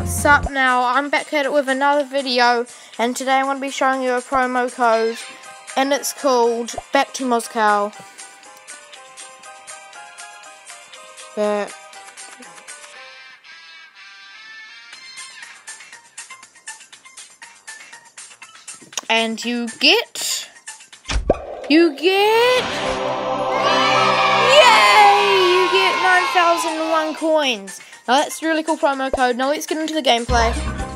What's up now? I'm back at it with another video, and today I'm going to be showing you a promo code, and it's called Back to Moscow. And you get, yay! You get 9,001 coins. Now that's a really cool promo code. Now let's get into the gameplay.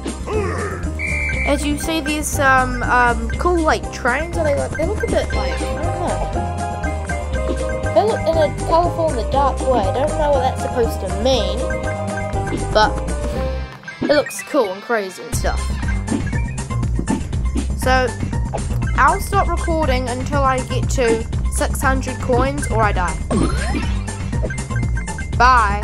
As you see, these cool like trains. Are they look a bit like, I don't know. They look in a colourful in the dark way. I don't know what that's supposed to mean, but it looks cool and crazy and stuff. So I'll stop recording until I get to 600 coins or I die. Bye.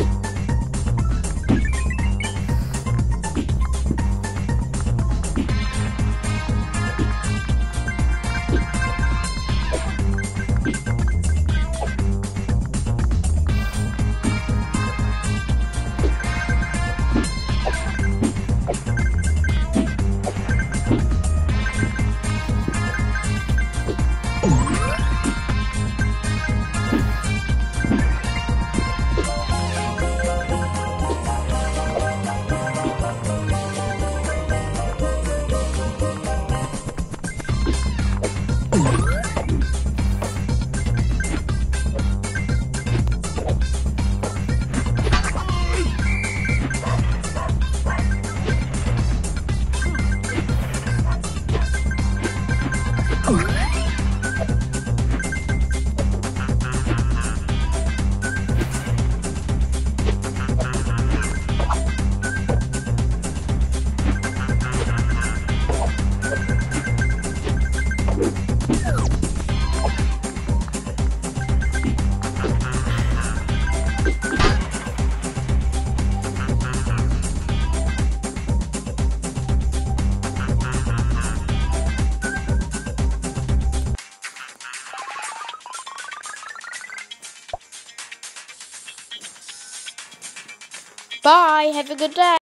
Bye, have a good day.